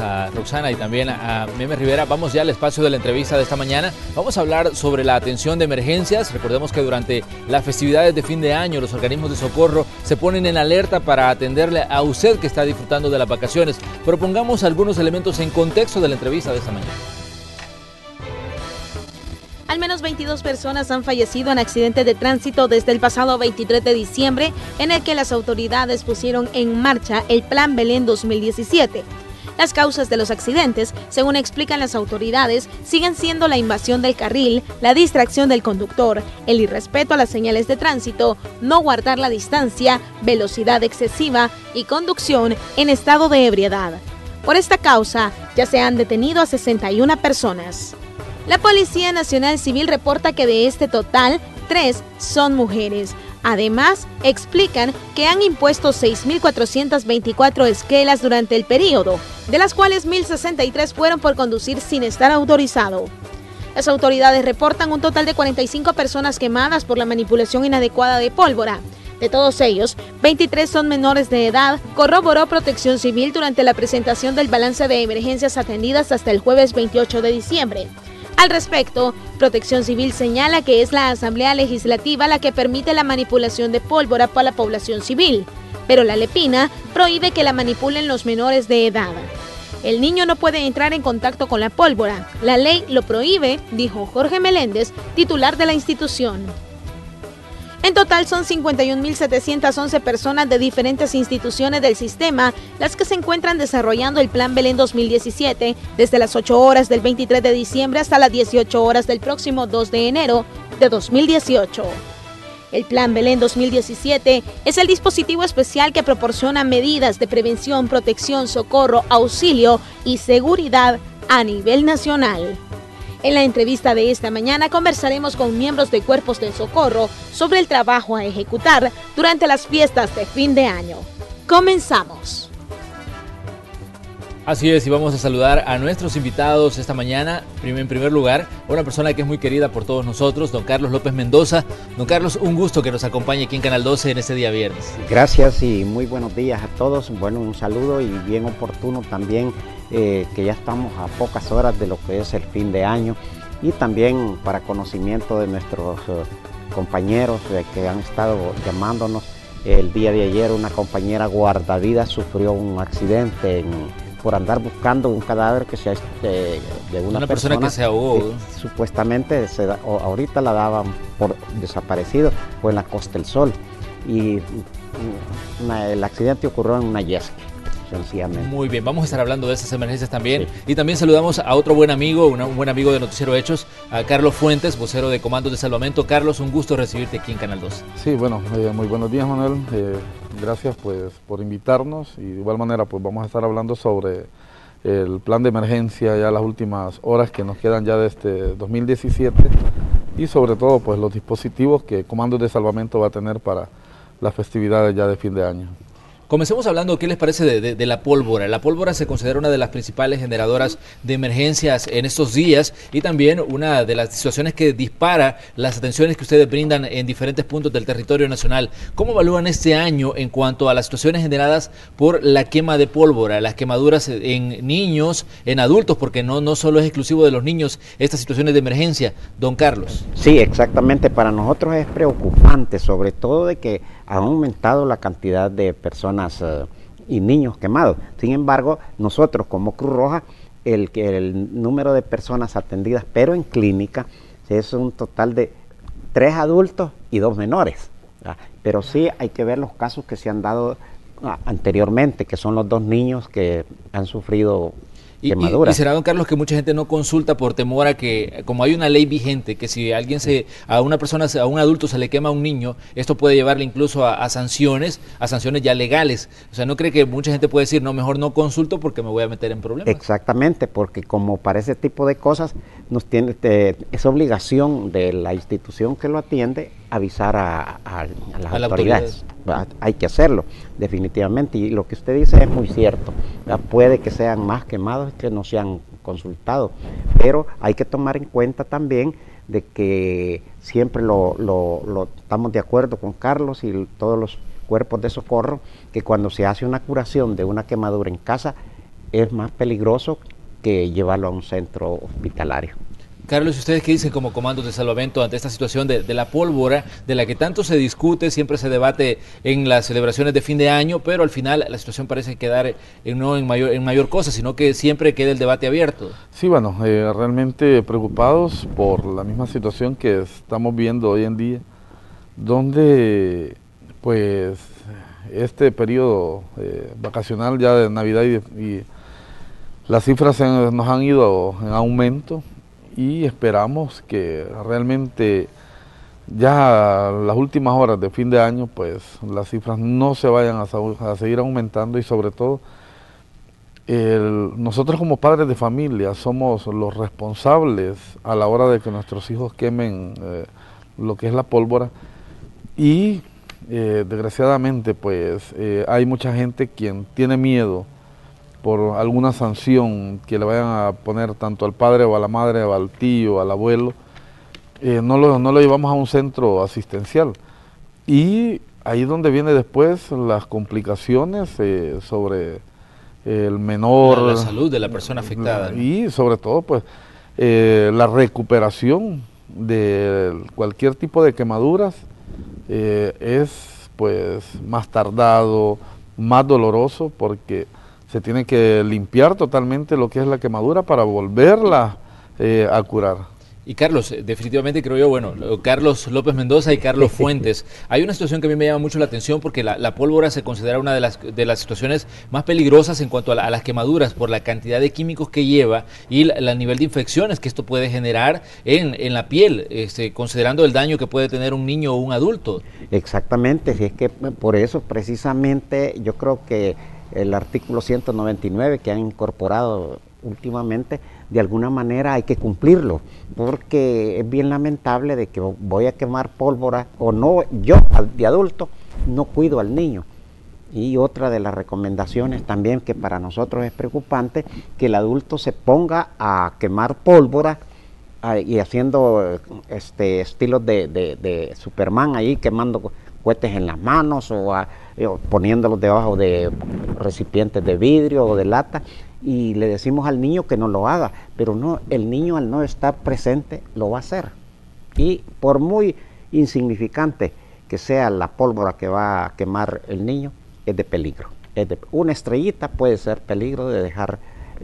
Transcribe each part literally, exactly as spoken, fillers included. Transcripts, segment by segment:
a Roxana y también a Meme Rivera. Vamos ya al espacio de la entrevista de esta mañana. Vamos a hablar sobre la atención de emergencias. Recordemos que durante las festividades de fin de año los organismos de socorro se ponen en alerta para atenderle a usted que está disfrutando de las vacaciones. Propongamos algunos elementos en contexto de la entrevista de esta mañana. Al menos veintidós personas han fallecido en accidentes de tránsito desde el pasado veintitrés de diciembre, en el que las autoridades pusieron en marcha el Plan Belén dos mil diecisiete. Las causas de los accidentes, según explican las autoridades, siguen siendo la invasión del carril, la distracción del conductor, el irrespeto a las señales de tránsito, no guardar la distancia, velocidad excesiva y conducción en estado de ebriedad. Por esta causa, ya se han detenido a sesenta y una personas. La Policía Nacional Civil reporta que de este total, tres son mujeres. Además, explican que han impuesto seis mil cuatrocientas veinticuatro esquelas durante el periodo, de las cuales mil sesenta y tres fueron por conducir sin estar autorizado. Las autoridades reportan un total de cuarenta y cinco personas quemadas por la manipulación inadecuada de pólvora. De todos ellos, veintitrés son menores de edad, corroboró Protección Civil durante la presentación del balance de emergencias atendidas hasta el jueves veintiocho de diciembre. Al respecto, Protección Civil señala que es la Asamblea Legislativa la que permite la manipulación de pólvora para la población civil, pero la Lepina prohíbe que la manipulen los menores de edad. El niño no puede entrar en contacto con la pólvora. La ley lo prohíbe, dijo Jorge Meléndez, titular de la institución. En total son cincuenta y un mil setecientas once personas de diferentes instituciones del sistema las que se encuentran desarrollando el Plan Belén dos mil diecisiete desde las ocho horas del veintitrés de diciembre hasta las dieciocho horas del próximo dos de enero de dos mil dieciocho. El Plan Belén dos mil diecisiete es el dispositivo especial que proporciona medidas de prevención, protección, socorro, auxilio y seguridad a nivel nacional. En la entrevista de esta mañana conversaremos con miembros de cuerpos de socorro sobre el trabajo a ejecutar durante las fiestas de fin de año. Comenzamos. Así es, y vamos a saludar a nuestros invitados esta mañana. En primer lugar, una persona que es muy querida por todos nosotros, don Carlos López Mendoza. Don Carlos, un gusto que nos acompañe aquí en Canal doce en este día viernes. Gracias y muy buenos días a todos. Bueno, un saludo y bien oportuno también eh, que ya estamos a pocas horas de lo que es el fin de año y también para conocimiento de nuestros eh, compañeros eh, que han estado llamándonos. El día de ayer una compañera guardavidas sufrió un accidente en por andar buscando un cadáver que sea de, de una, una persona, persona que se ahogó. Que supuestamente se da, o ahorita la daban por desaparecido, fue en la Costa del Sol. Y una, el accidente ocurrió en una yesca, sencillamente. Muy bien, vamos a estar hablando de esas emergencias también. Sí. Y también saludamos a otro buen amigo, una, un buen amigo de Noticiero Hechos, a Carlos Fuentes, vocero de Comandos de Salvamento. Carlos, un gusto recibirte aquí en Canal doce. Sí, bueno, eh, muy buenos días, Manuel. Eh, Gracias pues por invitarnos y de igual manera pues vamos a estar hablando sobre el plan de emergencia ya las últimas horas que nos quedan ya de este dos mil diecisiete y sobre todo pues los dispositivos que Comandos de Salvamento va a tener para las festividades ya de fin de año. Comencemos hablando, ¿qué les parece de, de, de la pólvora? La pólvora se considera una de las principales generadoras de emergencias en estos días y también una de las situaciones que dispara las atenciones que ustedes brindan en diferentes puntos del territorio nacional. ¿Cómo evalúan este año en cuanto a las situaciones generadas por la quema de pólvora, las quemaduras en niños, en adultos, porque no, no solo es exclusivo de los niños estas situaciones de emergencia? Don Carlos. Sí, exactamente. Para nosotros es preocupante, sobre todo de que ha aumentado la cantidad de personas uh, y niños quemados. Sin embargo, nosotros como Cruz Roja, el, el número de personas atendidas, pero en clínica, es un total de tres adultos y dos menores. ¿verdad? Pero sí hay que ver los casos que se han dado uh, anteriormente, que son los dos niños que han sufrido quemaduras. Y, y será, don Carlos, que mucha gente no consulta por temor a que, como hay una ley vigente, que si a alguien se, a una persona, a un adulto se le quema a un niño, esto puede llevarle incluso a, a sanciones, a sanciones ya legales. O sea, ¿no cree que mucha gente puede decir, no, mejor no consulto porque me voy a meter en problemas? Exactamente, porque como para ese tipo de cosas, nos tiene, te, es obligación de la institución que lo atiende avisar a, a, a las a autoridades. autoridades. Hay que hacerlo, definitivamente, y lo que usted dice es muy cierto. Puede que sean más quemados que no se han consultado, pero hay que tomar en cuenta también de que siempre lo, lo, lo estamos de acuerdo con Carlos y todos los cuerpos de socorro, que cuando se hace una curación de una quemadura en casa, es más peligroso que llevarlo a un centro hospitalario. Carlos, ¿ustedes qué dicen como comandos de salvamento ante esta situación de, de la pólvora, de la que tanto se discute, siempre se debate en las celebraciones de fin de año, pero al final la situación parece quedar en, no en mayor, en mayor cosa, sino que siempre queda el debate abierto? Sí, bueno, eh, realmente preocupados por la misma situación que estamos viendo hoy en día, donde pues este periodo eh, vacacional ya de Navidad y, y las cifras se, nos han ido en aumento, y esperamos que realmente ya las últimas horas de fin de año pues las cifras no se vayan a, a seguir aumentando, y sobre todo el, nosotros como padres de familia somos los responsables a la hora de que nuestros hijos quemen eh, lo que es la pólvora, y eh, desgraciadamente pues eh, hay mucha gente quien tiene miedo por alguna sanción que le vayan a poner tanto al padre o a la madre o al tío, al abuelo, eh, no, lo, no lo llevamos a un centro asistencial. Y ahí es donde viene después las complicaciones eh, sobre el menor. La, la salud de la persona afectada, ¿no? Y sobre todo pues eh, la recuperación de cualquier tipo de quemaduras eh, es pues más tardado, más doloroso, porque se tiene que limpiar totalmente lo que es la quemadura para volverla eh, a curar. Y Carlos, definitivamente creo yo, bueno, Carlos López Mendoza y Carlos Fuentes, hay una situación que a mí me llama mucho la atención, porque la, la pólvora se considera una de las, de las situaciones más peligrosas en cuanto a, la, a las quemaduras, por la cantidad de químicos que lleva y el nivel de infecciones que esto puede generar en, en la piel, este, considerando el daño que puede tener un niño o un adulto. Exactamente, si es que por eso precisamente yo creo que el artículo ciento noventa y nueve que han incorporado últimamente, de alguna manera hay que cumplirlo, porque es bien lamentable de que voy a quemar pólvora o no, yo de adulto no cuido al niño. Y otra de las recomendaciones también que para nosotros es preocupante, que el adulto se ponga a quemar pólvora a, y haciendo este estilos de, de, de Superman ahí, quemando cohetes en las manos o, a, o poniéndolos debajo de recipientes de vidrio o de lata, y le decimos al niño que no lo haga, pero no, el niño al no estar presente lo va a hacer. Y por muy insignificante que sea la pólvora que va a quemar el niño, es de peligro. Es de, una estrellita puede ser peligro de dejar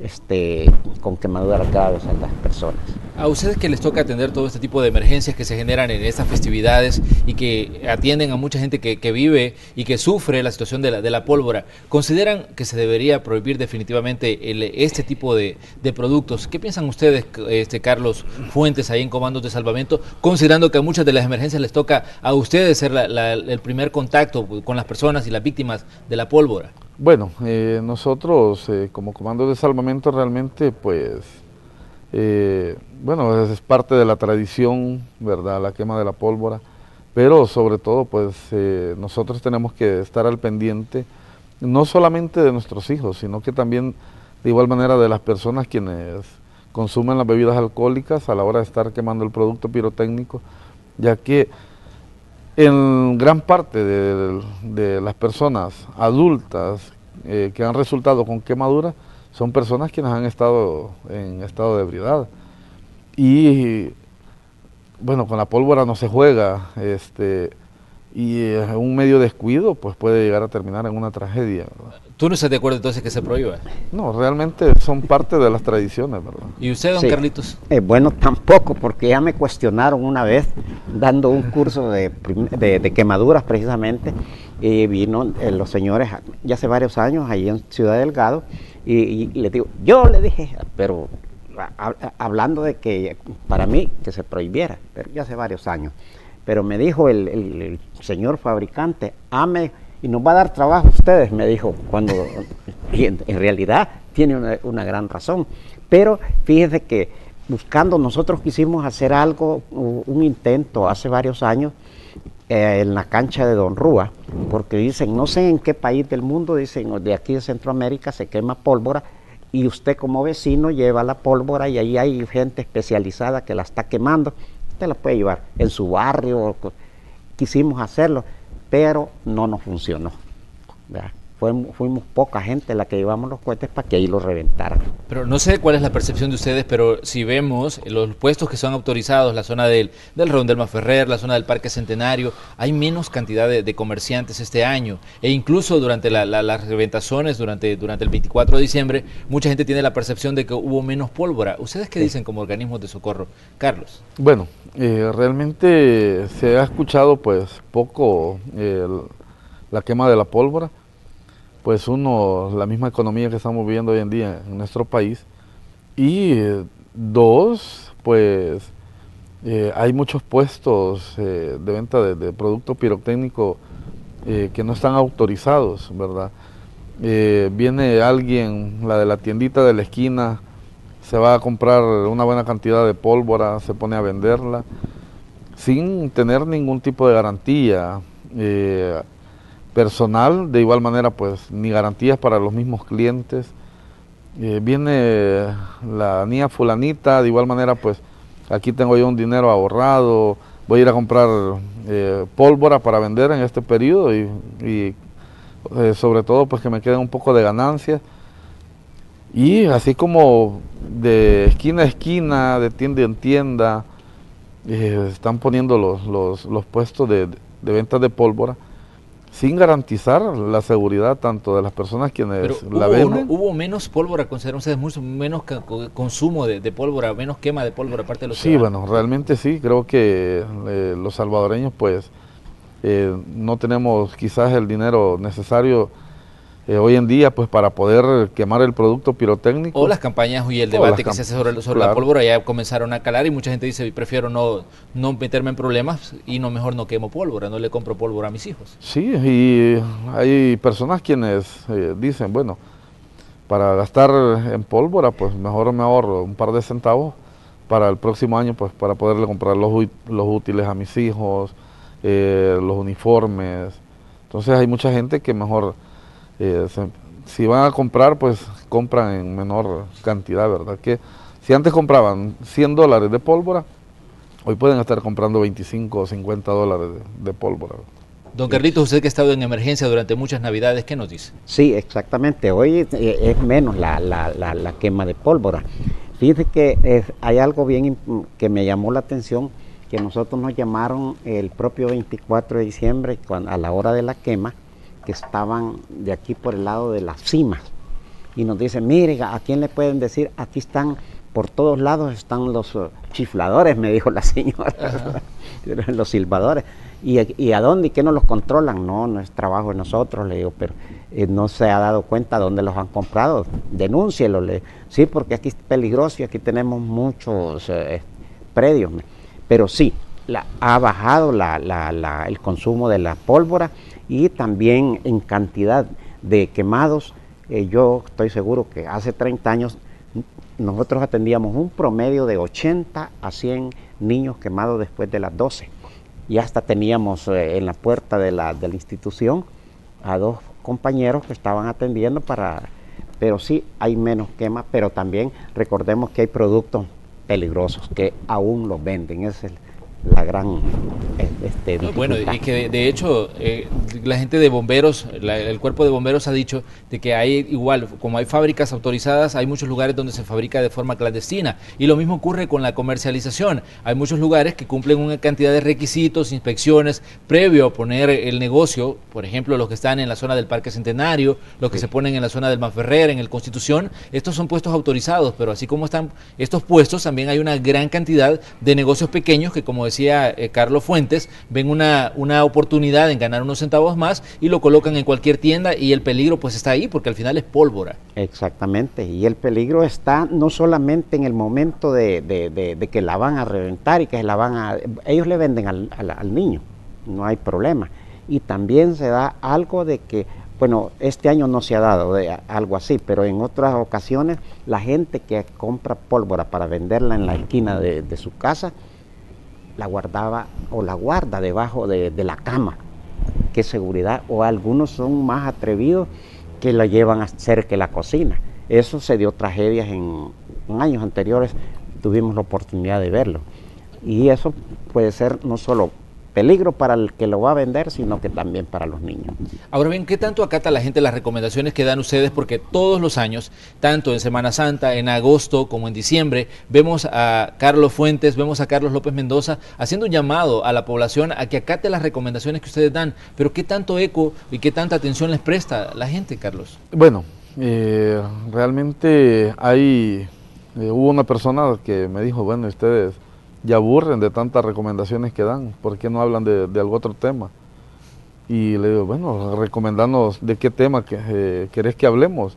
este, con quemaduras graves a las personas. A ustedes que les toca atender todo este tipo de emergencias que se generan en estas festividades y que atienden a mucha gente que, que vive y que sufre la situación de la, de la pólvora, ¿consideran que se debería prohibir definitivamente el, este tipo de, de productos? ¿Qué piensan ustedes, este, Carlos Fuentes, ahí en Comandos de Salvamento, considerando que a muchas de las emergencias les toca a ustedes ser la, la, el primer contacto con las personas y las víctimas de la pólvora? Bueno, eh, nosotros eh, como Comandos de Salvamento realmente pues, eh, bueno, es parte de la tradición, ¿verdad?, la quema de la pólvora, pero sobre todo pues eh, nosotros tenemos que estar al pendiente, no solamente de nuestros hijos, sino que también de igual manera de las personas quienes consumen las bebidas alcohólicas a la hora de estar quemando el producto pirotécnico, ya que en gran parte de, de las personas adultas eh, que han resultado con quemaduras son personas quienes han estado en estado de ebriedad. Y bueno, con la pólvora no se juega, este, y en un medio descuido pues puede llegar a terminar en una tragedia, ¿verdad? ¿Tú no estás de acuerdo entonces que se prohíba? No, realmente son parte de las tradiciones, ¿verdad? ¿Y usted, don Sí. Carlitos? Eh, bueno, tampoco, porque ya me cuestionaron una vez dando un curso de, de, de quemaduras precisamente, y vino eh, los señores ya hace varios años ahí en Ciudad Delgado, y, y, y les digo, yo le dije, pero a, a, hablando de que para mí que se prohibiera, pero ya hace varios años, pero me dijo el, el, el señor fabricante, ame y nos va a dar trabajo a ustedes, me dijo, cuando y en, en realidad tiene una, una gran razón. Pero fíjese que buscando, nosotros quisimos hacer algo, un intento hace varios años eh, en la cancha de Don Rúa, porque dicen, no sé en qué país del mundo, dicen, de aquí de Centroamérica se quema pólvora, y usted como vecino lleva la pólvora y ahí hay gente especializada que la está quemando, usted la puede llevar en su barrio. Quisimos hacerlo, pero no nos funcionó, ¿verdad? fuimos, fuimos poca gente la que llevamos los cohetes para que ahí los reventaran. Pero no sé cuál es la percepción de ustedes, pero si vemos los puestos que son autorizados, la zona del, del Redondel Masferrer, la zona del Parque Centenario, hay menos cantidad de, de comerciantes este año, e incluso durante la, la, las reventaciones, durante, durante el veinticuatro de diciembre, mucha gente tiene la percepción de que hubo menos pólvora. ¿Ustedes qué sí. dicen como organismos de socorro? Carlos. Bueno, eh, realmente se ha escuchado pues poco eh, la quema de la pólvora. Pues uno, la misma economía que estamos viviendo hoy en día en nuestro país, y eh, dos, pues eh, hay muchos puestos eh, de venta de, de producto pirotécnico eh, que no están autorizados, ¿verdad? Eh, viene alguien, la de la tiendita de la esquina, se va a comprar una buena cantidad de pólvora, se pone a venderla, sin tener ningún tipo de garantía eh, personal, de igual manera pues ni garantías para los mismos clientes. Eh, viene la niña fulanita, de igual manera pues aquí tengo yo un dinero ahorrado, voy a ir a comprar eh, pólvora para vender en este periodo y, y eh, sobre todo pues que me quede un poco de ganancia. Y así como de esquina a esquina, de tienda en tienda, eh, están poniendo los, los, los puestos de, de ventas de pólvora, sin garantizar la seguridad tanto de las personas quienes Pero la hubo, venden. ¿no? ¿Hubo menos pólvora, consideran ustedes, mucho menos consumo de, de pólvora, menos quema de pólvora aparte de los Sí, ciudadanos? Bueno, realmente sí, creo que eh, los salvadoreños pues eh, no tenemos quizás el dinero necesario eh, hoy en día pues para poder quemar el producto pirotécnico. O las campañas y el debate que se hace sobre, sobre claro. la pólvora ya comenzaron a calar y mucha gente dice, prefiero no, no meterme en problemas y no mejor no quemo pólvora, no le compro pólvora a mis hijos. Sí, y hay personas quienes eh, dicen, bueno, para gastar en pólvora pues mejor me ahorro un par de centavos para el próximo año pues para poderle comprar los, los útiles a mis hijos, eh, los uniformes. Entonces hay mucha gente que mejor... Eh, se, si van a comprar, pues compran en menor cantidad, ¿verdad? Que si antes compraban cien dólares de pólvora, hoy pueden estar comprando veinticinco o cincuenta dólares de, de pólvora. Don Carlitos, usted que ha estado en emergencia durante muchas navidades, ¿qué nos dice? Sí, exactamente. Hoy eh, es menos la, la, la, la quema de pólvora. Fíjese que eh, hay algo bien que me llamó la atención, que nosotros nos llamaron el propio veinticuatro de diciembre, cuando, a la hora de la quema, que estaban de aquí por el lado de las cimas, y nos dicen, mire, ¿a quién le pueden decir? Aquí están, por todos lados están los uh, chifladores, me dijo la señora, los silbadores, ¿Y, ¿y a dónde? ¿Y qué no los controlan? No, no es trabajo de nosotros, le digo, pero eh, no se ha dado cuenta dónde los han comprado, denúncielo, le sí, porque aquí es peligroso y aquí tenemos muchos eh, predios, pero sí, la, ha bajado la, la, la, el consumo de la pólvora, y también en cantidad de quemados. Eh, yo estoy seguro que hace treinta años nosotros atendíamos un promedio de ochenta a cien niños quemados después de las doce. Y hasta teníamos eh, en la puerta de la, de la institución a dos compañeros que estaban atendiendo para... Pero sí hay menos quema, pero también recordemos que hay productos peligrosos que aún los venden. Ese es el, la gran este, no, bueno, y que de, de hecho eh, la gente de bomberos, la, el cuerpo de bomberos ha dicho de que hay igual, como hay fábricas autorizadas, hay muchos lugares donde se fabrica de forma clandestina, y lo mismo ocurre con la comercialización. Hay muchos lugares que cumplen una cantidad de requisitos, inspecciones previo a poner el negocio, por ejemplo los que están en la zona del Parque Centenario, los que sí. se ponen en la zona del Masferrer, en el Constitución. Estos son puestos autorizados, pero así como están estos puestos, también hay una gran cantidad de negocios pequeños que, como decía eh, Carlos Fuentes, ven una, una oportunidad en ganar unos centavos más y lo colocan en cualquier tienda, y el peligro pues está ahí porque al final es pólvora. Exactamente, y el peligro está no solamente en el momento de, de, de, de que la van a reventar y que la van a... Ellos le venden al, al, al niño, no hay problema, y también se da algo de que, bueno, este año no se ha dado de algo así, pero en otras ocasiones la gente que compra pólvora para venderla en la esquina de, de su casa, la guardaba o la guarda debajo de, de la cama. Qué seguridad. O algunos son más atrevidos que la llevan a cerca de la cocina. Eso se dio tragedias en, en años anteriores, tuvimos la oportunidad de verlo. Y eso puede ser no solo peligro para el que lo va a vender, sino que también para los niños. Ahora bien, ¿qué tanto acata la gente las recomendaciones que dan ustedes? Porque todos los años, tanto en Semana Santa, en agosto como en diciembre, vemos a Carlos Fuentes, vemos a Carlos López Mendoza haciendo un llamado a la población a que acate las recomendaciones que ustedes dan. Pero ¿qué tanto eco y qué tanta atención les presta la gente, Carlos? Bueno, eh, realmente hay, eh, hubo una persona que me dijo, bueno, ustedes ya aburren de tantas recomendaciones que dan, ¿por qué no hablan de, de algún otro tema? Y le digo, bueno, recomendanos de qué tema que, eh, querés que hablemos.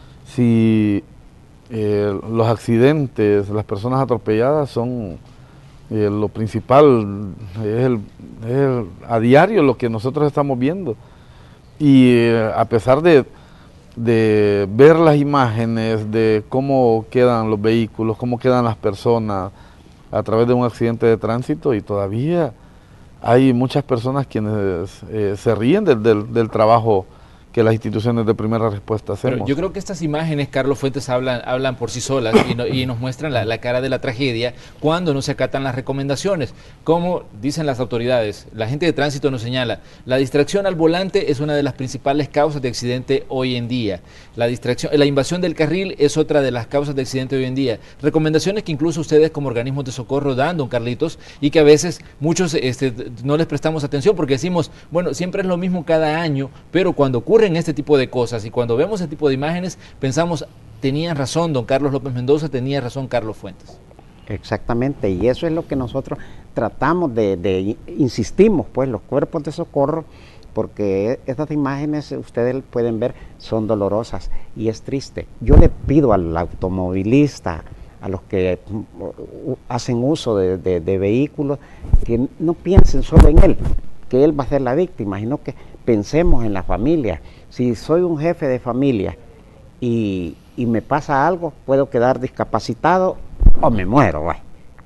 Si eh, los accidentes, las personas atropelladas son eh, lo principal, es, el, es el, a diario lo que nosotros estamos viendo. Y eh, a pesar de, de ver las imágenes de cómo quedan los vehículos, cómo quedan las personas a través de un accidente de tránsito, y todavía hay muchas personas quienes eh, se ríen del, del, del trabajo que las instituciones de primera respuesta hacemos. Pero yo creo que estas imágenes, Carlos Fuentes, hablan, hablan por sí solas y, no, y nos muestran la, la cara de la tragedia cuando no se acatan las recomendaciones. Como dicen las autoridades, la gente de tránsito nos señala, la distracción al volante es una de las principales causas de accidente hoy en día. La distracción, la invasión del carril es otra de las causas de accidente hoy en día. Recomendaciones que incluso ustedes como organismos de socorro dan, don Carlitos, y que a veces muchos este, no les prestamos atención porque decimos, bueno, siempre es lo mismo cada año, pero cuando ocurre en este tipo de cosas y cuando vemos este tipo de imágenes pensamos, tenían razón don Carlos López Mendoza, tenía razón Carlos Fuentes. Exactamente, y eso es lo que nosotros tratamos de, de insistimos, pues los cuerpos de socorro, porque estas imágenes ustedes pueden ver son dolorosas y es triste. Yo le pido al automovilista, a los que hacen uso de, de, de vehículos, que no piensen solo en él, que él va a ser la víctima, sino que pensemos en la familia. Si soy un jefe de familia y, y me pasa algo, puedo quedar discapacitado o me muero. Bueno.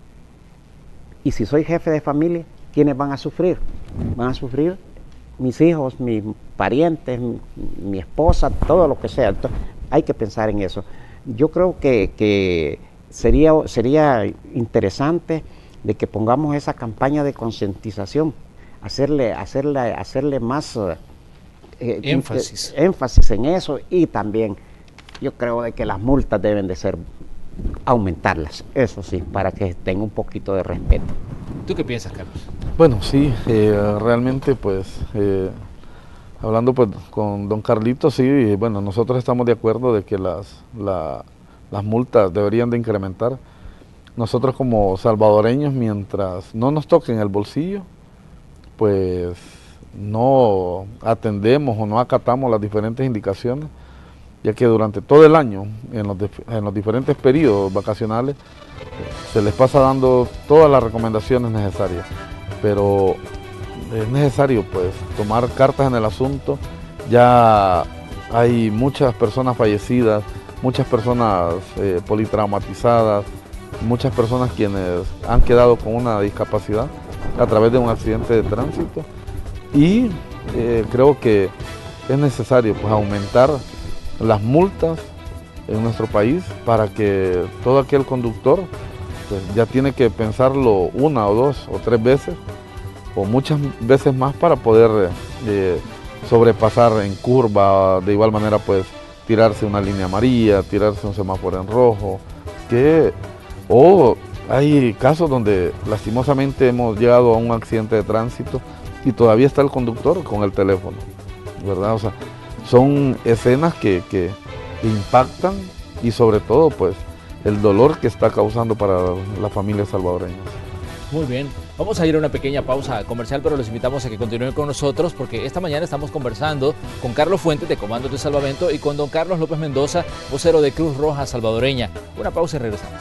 Y si soy jefe de familia, ¿quiénes van a sufrir? Van a sufrir mis hijos, mis parientes, mi, mi esposa, todo lo que sea. Entonces, hay que pensar en eso. Yo creo que, que sería, sería interesante de que pongamos esa campaña de concientización, hacerle, hacerle, hacerle más eh, énfasis. Eh, énfasis en eso, y también yo creo de que las multas deben de ser, aumentarlas, eso sí, para que tenga un poquito de respeto. ¿Tú qué piensas, Carlos? Bueno, sí, eh, realmente pues, eh, hablando pues con don Carlito, sí, bueno, nosotros estamos de acuerdo de que las, la, las multas deberían de incrementar. Nosotros como salvadoreños, mientras no nos toquen el bolsillo, pues no atendemos o no acatamos las diferentes indicaciones, ya que durante todo el año, en los, en los diferentes periodos vacacionales, se les pasa dando todas las recomendaciones necesarias, pero es necesario pues tomar cartas en el asunto. Ya hay muchas personas fallecidas, muchas personas eh, politraumatizadas, muchas personas quienes han quedado con una discapacidad a través de un accidente de tránsito, y eh, creo que es necesario pues aumentar las multas en nuestro país para que todo aquel conductor pues, ya tiene que pensarlo una o dos o tres veces o muchas veces más para poder eh, sobrepasar en curva, de igual manera pues tirarse una línea amarilla, tirarse un semáforo en rojo, que o hay casos donde lastimosamente hemos llegado a un accidente de tránsito y todavía está el conductor con el teléfono, ¿verdad? O sea, son escenas que, que impactan, y sobre todo pues el dolor que está causando para las familias salvadoreñas. Muy bien, vamos a ir a una pequeña pausa comercial, pero los invitamos a que continúen con nosotros porque esta mañana estamos conversando con Carlos Fuentes de Comandos de Salvamento y con don Carlos López Mendoza, vocero de Cruz Roja Salvadoreña. Una pausa y regresamos.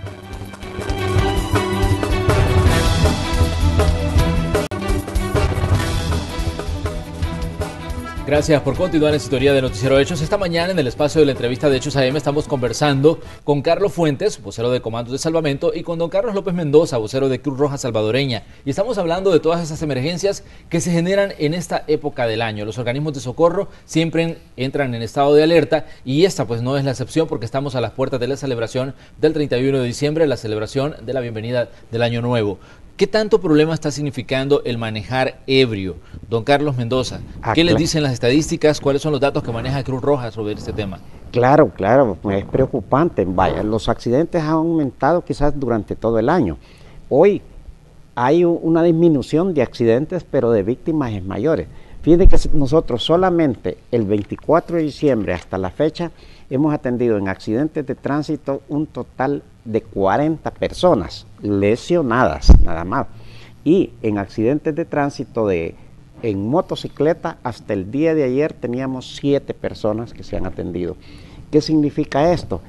Gracias por continuar en sintonía de Noticiero Hechos. Esta mañana en el espacio de la entrevista de Hechos A M estamos conversando con Carlos Fuentes, vocero de Comandos de Salvamento, y con don Carlos López Mendoza, vocero de Cruz Roja Salvadoreña. Y estamos hablando de todas esas emergencias que se generan en esta época del año. Los organismos de socorro siempre entran en estado de alerta y esta pues no es la excepción porque estamos a las puertas de la celebración del treinta y uno de diciembre, la celebración de la bienvenida del Año Nuevo. ¿Qué tanto problema está significando el manejar ebrio? Don Carlos Mendoza, Ah, ¿qué les claro. dicen las estadísticas? ¿Cuáles son los datos que maneja Cruz Roja sobre este tema? Claro, claro, es preocupante. Vaya, los accidentes han aumentado quizás durante todo el año. Hoy hay u- una disminución de accidentes, pero de víctimas es mayores. Fíjense que nosotros solamente el veinticuatro de diciembre hasta la fecha hemos atendido en accidentes de tránsito un total de cuarenta personas lesionadas, nada más. Y en accidentes de tránsito de en motocicleta hasta el día de ayer teníamos siete personas que se han atendido. ¿Qué significa esto?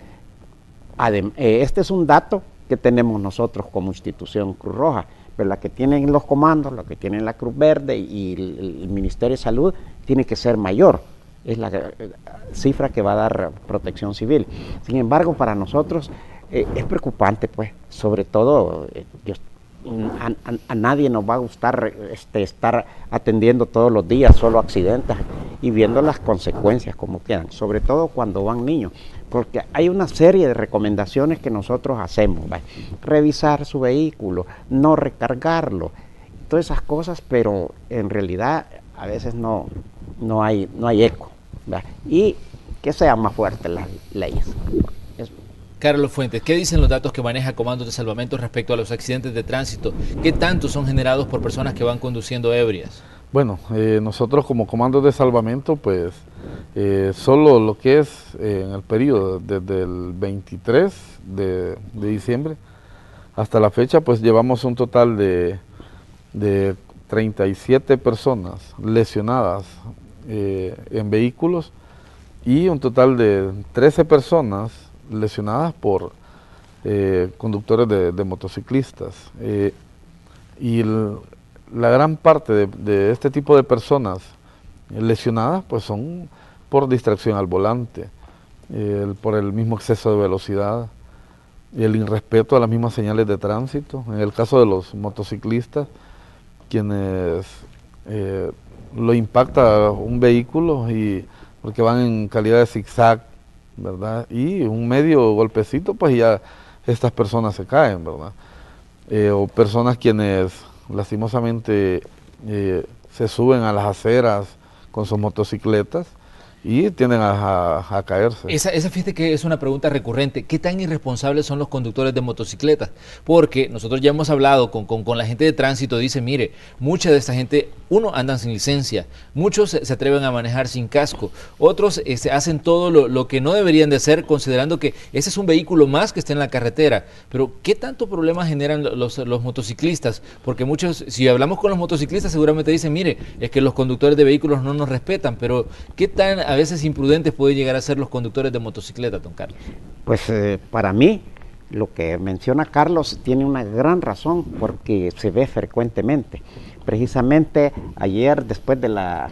Adem- eh, este es un dato que tenemos nosotros como institución Cruz Roja, pero la que tienen los comandos, la que tienen la Cruz Verde y el, el Ministerio de Salud tiene que ser mayor. Es la eh, cifra que va a dar Protección Civil. Sin embargo, para nosotros eh, es preocupante, pues, sobre todo, eh, Dios, a, a- a nadie nos va a gustar este, estar atendiendo todos los días solo accidentes y viendo las consecuencias como quedan, sobre todo cuando van niños, porque hay una serie de recomendaciones que nosotros hacemos, ¿va? Revisar su vehículo, no recargarlo, todas esas cosas, pero en realidad a veces no, no, hay, no hay eco, ¿va? Y que sean más fuertes las leyes. Eso. Carlos Fuentes, ¿qué dicen los datos que maneja Comandos de Salvamento respecto a los accidentes de tránsito? ¿Qué tanto son generados por personas que van conduciendo ebrias? Bueno, eh, nosotros como comandos de salvamento, pues eh, solo lo que es eh, en el periodo desde el veintitrés de, de diciembre hasta la fecha, pues llevamos un total de, de treinta y siete personas lesionadas eh, en vehículos y un total de trece personas lesionadas por eh, conductores de, de motociclistas. Eh, y el, la gran parte de, de este tipo de personas lesionadas pues son por distracción al volante, eh, el, por el mismo exceso de velocidad y el irrespeto a las mismas señales de tránsito. En el caso de los motociclistas, quienes eh, lo impacta un vehículo y porque van en calidad de zigzag, ¿verdad? Y un medio golpecito, pues ya estas personas se caen, ¿verdad? Eh, o personas quienes lastimosamente eh, se suben a las aceras con sus motocicletas y tienden a, a, a caerse. Esa, esa fíjate que es una pregunta recurrente. ¿Qué tan irresponsables son los conductores de motocicletas? Porque nosotros ya hemos hablado con, con, con la gente de tránsito, dice, mire, mucha de esta gente, uno, andan sin licencia, muchos se, se atreven a manejar sin casco, otros este, hacen todo lo, lo que no deberían de hacer, considerando que ese es un vehículo más que está en la carretera. Pero, ¿qué tanto problema generan los, los motociclistas? Porque muchos, si hablamos con los motociclistas, seguramente dicen, mire, es que los conductores de vehículos no nos respetan, pero ¿qué tan a veces imprudentes pueden llegar a ser los conductores de motocicleta, don Carlos? Pues eh, para mí, lo que menciona Carlos tiene una gran razón porque se ve frecuentemente. Precisamente ayer, después de la,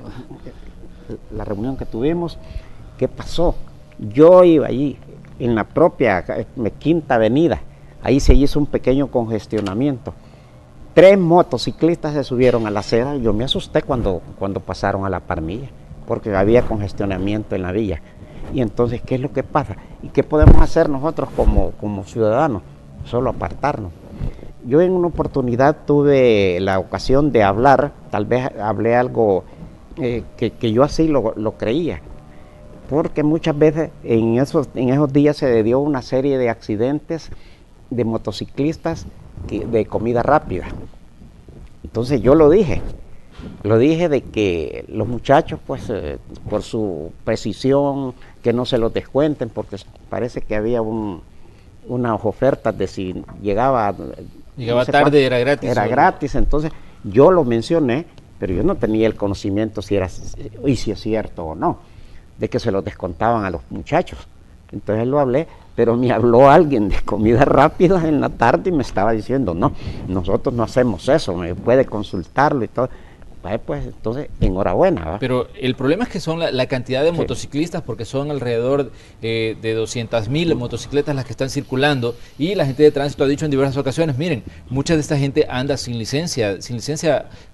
la reunión que tuvimos, ¿qué pasó? Yo iba allí, en la propia eh, Quinta Avenida, ahí se hizo un pequeño congestionamiento. Tres motociclistas se subieron a la acera y yo me asusté cuando, cuando pasaron a la parmilla, porque había congestionamiento en la vía. Y entonces, ¿qué es lo que pasa? ¿Y qué podemos hacer nosotros como, como ciudadanos? Solo apartarnos. Yo en una oportunidad tuve la ocasión de hablar, tal vez hablé algo eh, que, que yo así lo, lo creía, porque muchas veces en esos, en esos días se dio una serie de accidentes de motociclistas que, de comida rápida. Entonces yo lo dije, lo dije de que los muchachos, pues, eh, por su precisión, que no se los descuenten, porque parece que había un, unas ofertas de si llegaba... Llegaba no sé tarde, cuánto, era gratis. Era ¿o? gratis, entonces yo lo mencioné, pero yo no tenía el conocimiento si era, y si es cierto o no, de que se los descontaban a los muchachos. Entonces lo hablé, pero me habló alguien de comida rápida en la tarde y me estaba diciendo, no, nosotros no hacemos eso, me puede consultarlo y todo. Pues entonces, enhorabuena, ¿va? Pero el problema es que son la, la cantidad de Sí. motociclistas, porque son alrededor eh, de doscientas mil motocicletas las que están circulando, y la gente de tránsito ha dicho en diversas ocasiones, miren, mucha de esta gente anda sin licencia, sin licencia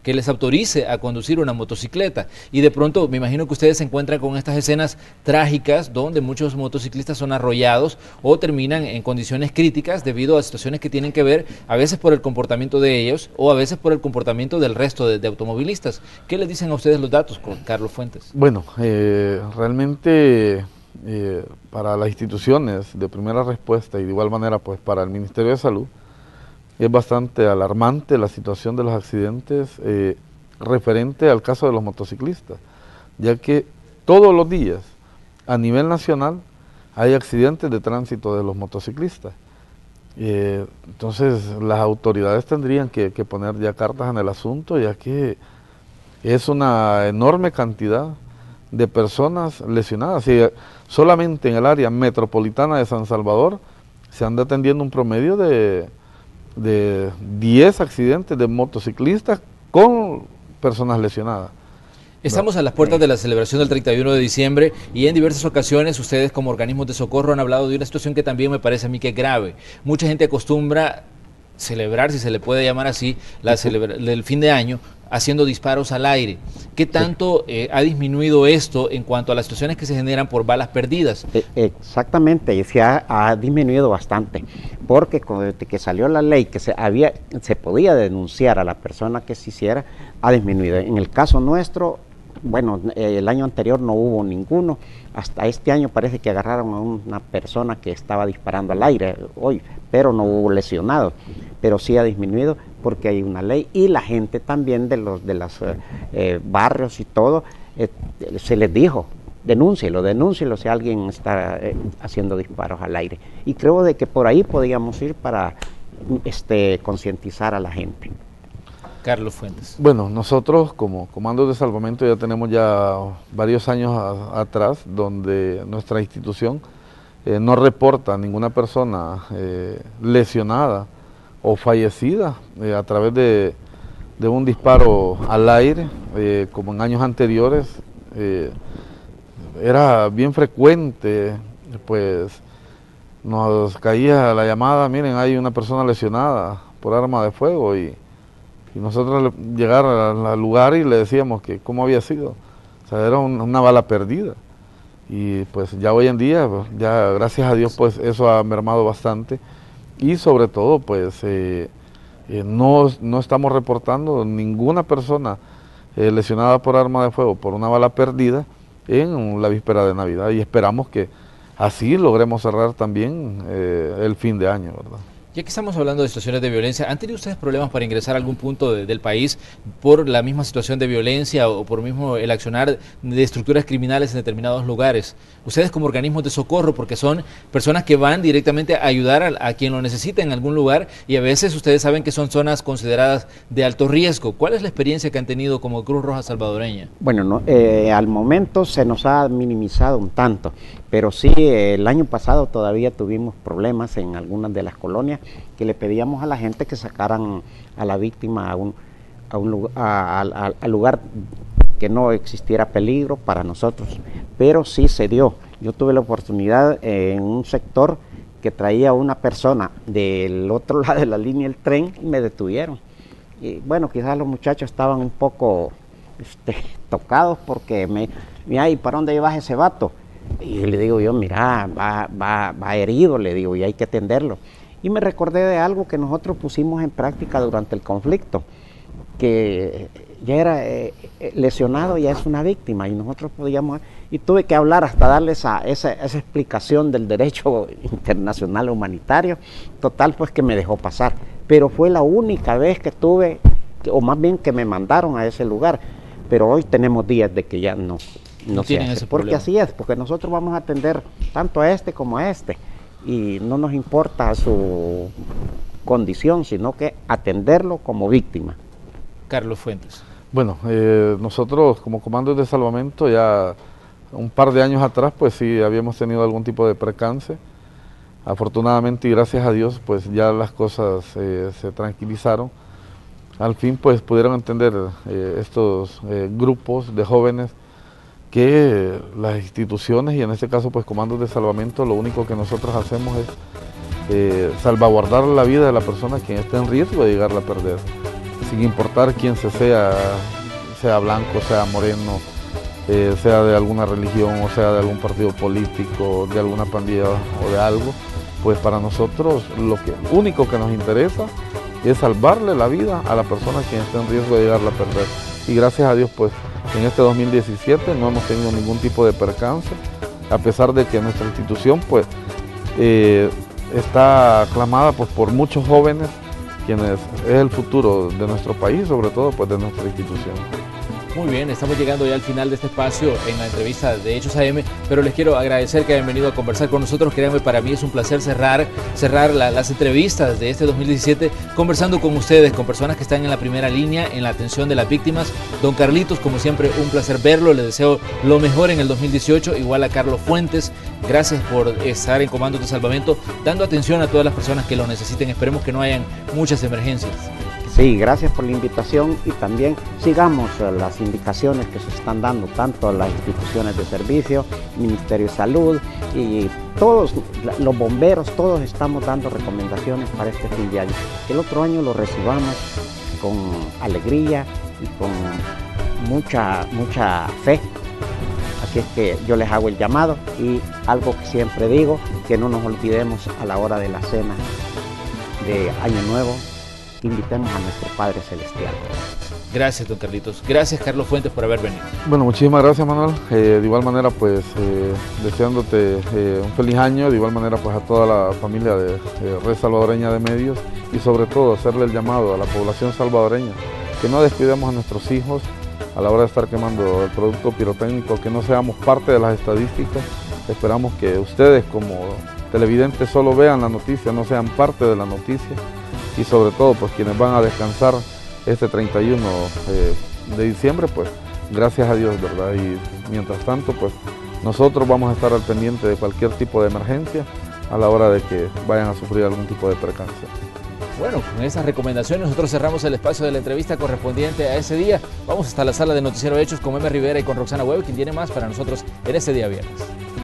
que les autorice a conducir una motocicleta. Y de pronto me imagino que ustedes se encuentran con estas escenas trágicas donde muchos motociclistas son arrollados o terminan en condiciones críticas debido a situaciones que tienen que ver a veces por el comportamiento de ellos o a veces por el comportamiento del resto de, de automovilistas. ¿Qué les dicen a ustedes los datos, con Carlos Fuentes? Bueno, eh, realmente eh, para las instituciones de primera respuesta y de igual manera pues para el Ministerio de Salud es bastante alarmante la situación de los accidentes eh, referente al caso de los motociclistas, ya que todos los días a nivel nacional hay accidentes de tránsito de los motociclistas. Eh, entonces las autoridades tendrían que, que poner ya cartas en el asunto, ya que es una enorme cantidad de personas lesionadas. Y solamente en el área metropolitana de San Salvador se anda atendiendo un promedio de, de diez accidentes de motociclistas con personas lesionadas. Estamos a las puertas de la celebración del treinta y uno de diciembre y en diversas ocasiones ustedes como organismos de socorro han hablado de una situación que también me parece a mí que es grave. Mucha gente acostumbra celebrar, si se le puede llamar así, la celebra del fin de año haciendo disparos al aire. ¿Qué tanto eh, ha disminuido esto en cuanto a las situaciones que se generan por balas perdidas? Exactamente, y se ha, ha disminuido bastante, porque desde que salió la ley que se, había, se podía denunciar a la persona que se hiciera, ha disminuido. En el caso nuestro, bueno, el año anterior no hubo ninguno, hasta este año parece que agarraron a una persona que estaba disparando al aire hoy, pero no hubo lesionados, pero sí ha disminuido porque hay una ley y la gente también de los de los eh, barrios y todo, eh, se les dijo, denúncielo, denúncielo si alguien está eh, haciendo disparos al aire. Y creo de que por ahí podíamos ir para este, concientizar a la gente. Carlos Fuentes. Bueno, nosotros como Comandos de Salvamento ya tenemos ya varios años a, atrás donde nuestra institución eh, no reporta a ninguna persona eh, lesionada o fallecida eh, a través de, de un disparo al aire, eh, como en años anteriores. Eh, era bien frecuente, pues nos caía la llamada, miren, hay una persona lesionada por arma de fuego y Y nosotros llegar al lugar y le decíamos que cómo había sido. O sea, era un, una bala perdida. Y pues ya hoy en día, ya gracias a Dios, pues eso ha mermado bastante. Y sobre todo, pues eh, eh, no, no estamos reportando ninguna persona eh, lesionada por arma de fuego, por una bala perdida en la víspera de Navidad. Y esperamos que así logremos cerrar también eh, el fin de año, ¿verdad? Ya que estamos hablando de situaciones de violencia, ¿han tenido ustedes problemas para ingresar a algún punto de, del país por la misma situación de violencia o por mismo el accionar de estructuras criminales en determinados lugares? Ustedes como organismos de socorro, porque son personas que van directamente a ayudar a, a quien lo necesita en algún lugar y a veces ustedes saben que son zonas consideradas de alto riesgo. ¿Cuál es la experiencia que han tenido como Cruz Roja Salvadoreña? Bueno, no, eh, al momento se nos ha minimizado un tanto, pero sí, eh, el año pasado todavía tuvimos problemas en algunas de las colonias que le pedíamos a la gente que sacaran a la víctima a un, a un lugar, a, a, a lugar que no existiera peligro para nosotros, pero sí se dio. Yo tuve la oportunidad eh, en un sector que traía una persona del otro lado de la línea del tren y me detuvieron. Y bueno, quizás los muchachos estaban un poco este, tocados porque me, mira, ¿y para dónde llevas ese vato? Y le digo yo, mira, va, va, va herido, le digo, y hay que atenderlo. Y me recordé de algo que nosotros pusimos en práctica durante el conflicto, que ya era eh, lesionado, ya es una víctima, y nosotros podíamos, y tuve que hablar hasta darle esa, esa, esa explicación del derecho internacional humanitario, total pues que me dejó pasar, pero fue la única vez que tuve, o más bien que me mandaron a ese lugar, pero hoy tenemos días de que ya no. No se hace, porque así es, porque nosotros vamos a atender tanto a este como a este y no nos importa su condición, sino que atenderlo como víctima. Carlos Fuentes. Bueno, eh, nosotros como Comandos de Salvamento ya un par de años atrás pues sí habíamos tenido algún tipo de percance. Afortunadamente y gracias a Dios pues ya las cosas eh, se tranquilizaron. Al fin pues pudieron entender eh, estos eh, grupos de jóvenes que las instituciones y en este caso pues Comandos de Salvamento lo único que nosotros hacemos es eh, salvaguardar la vida de la persona quien está en riesgo de llegarla a perder. sin importar quién se sea, sea blanco, sea moreno, eh, sea de alguna religión o sea de algún partido político, de alguna pandilla o de algo, pues para nosotros lo que, único que nos interesa es salvarle la vida a la persona que esté en riesgo de llegarla a perder. Y gracias a Dios, pues en este dos mil diecisiete no hemos tenido ningún tipo de percance, a pesar de que nuestra institución pues eh, está aclamada pues, por muchos jóvenes, quienes es el futuro de nuestro país, sobre todo pues de nuestra institución. Muy bien, estamos llegando ya al final de este espacio en la entrevista de Hechos A M, pero les quiero agradecer que hayan venido a conversar con nosotros. Créanme, para mí es un placer cerrar, cerrar la, las entrevistas de este dos mil diecisiete conversando con ustedes, con personas que están en la primera línea, en la atención de las víctimas. Don Carlitos, como siempre, un placer verlo, le deseo lo mejor en el dos mil dieciocho, igual a Carlos Fuentes, gracias por estar en Comandos de Salvamento, dando atención a todas las personas que lo necesiten. Esperemos que no hayan muchas emergencias. Sí, gracias por la invitación y también sigamos las indicaciones que se están dando tanto a las instituciones de servicio, Ministerio de Salud y todos los bomberos, todos estamos dando recomendaciones para este fin de año. Que el otro año lo recibamos con alegría y con mucha, mucha fe. Así es que yo les hago el llamado y algo que siempre digo, que no nos olvidemos a la hora de la cena de Año Nuevo, que invitemos a nuestro Padre Celestial. Gracias, don Carlitos. Gracias, Carlos Fuentes, por haber venido. Bueno, muchísimas gracias, Manuel. Eh, de igual manera, pues, eh, deseándote eh, un feliz año, de igual manera, pues, a toda la familia de eh, Red Salvadoreña de Medios y, sobre todo, hacerle el llamado a la población salvadoreña, que no descuidemos a nuestros hijos a la hora de estar quemando el producto pirotécnico, que no seamos parte de las estadísticas. Esperamos que ustedes, como televidentes, solo vean la noticia, no sean parte de la noticia. Y sobre todo, pues quienes van a descansar este treinta y uno eh, de diciembre, pues gracias a Dios, ¿verdad? Y mientras tanto, pues nosotros vamos a estar al pendiente de cualquier tipo de emergencia a la hora de que vayan a sufrir algún tipo de percance. Bueno, con esas recomendaciones nosotros cerramos el espacio de la entrevista correspondiente a ese día. Vamos hasta la sala de Noticiero Hechos con Meme Rivera y con Roxana Webb, quien tiene más para nosotros en este día viernes.